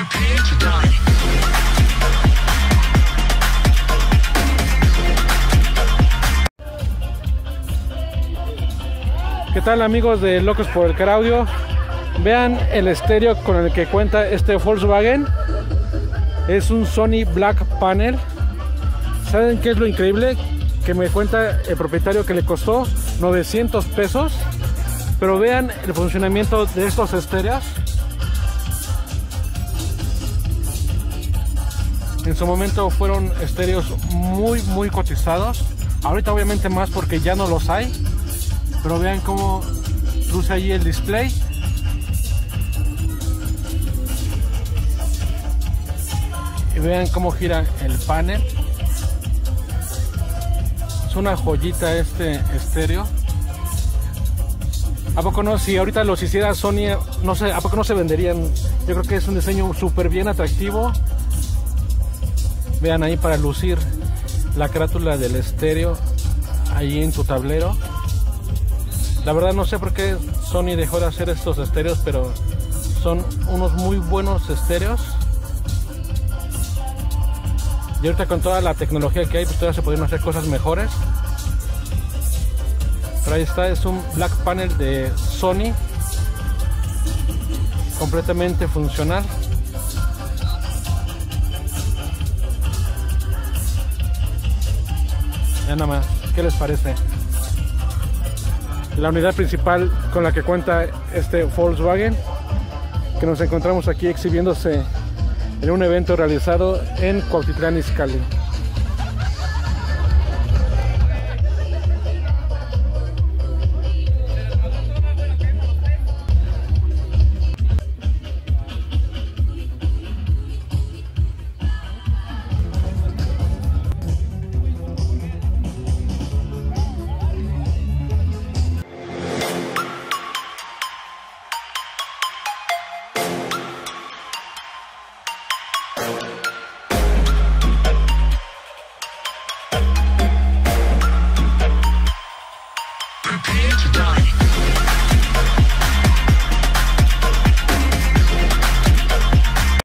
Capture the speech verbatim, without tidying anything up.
¿Qué tal, amigos de Locos por el Car Audio? Vean el estéreo con el que cuenta este Volkswagen. Es un Sony Black Panel. ¿Saben qué es lo increíble? Que me cuenta el propietario que le costó novecientos pesos. Pero vean el funcionamiento de estos estéreos. En su momento fueron estéreos muy muy cotizados. Ahorita obviamente más porque ya no los hay. Pero vean cómo luce allí el display. Y vean cómo gira el panel. Es una joyita este estéreo. ¿A poco no? Si ahorita los hiciera Sony, no sé, ¿a poco no se venderían? Yo creo que es un diseño súper bien atractivo. Vean ahí para lucir la carátula del estéreo ahí en tu tablero. La verdad no sé por qué Sony dejó de hacer estos estéreos, pero son unos muy buenos estéreos. Y ahorita con toda la tecnología que hay, pues todavía se podrían hacer cosas mejores. Pero ahí está, es un Black Panel de Sony, completamente funcional. Ya nada más, ¿qué les parece? La unidad principal con la que cuenta este Volkswagen, que nos encontramos aquí exhibiéndose en un evento realizado en Cuautitlán Izcalli.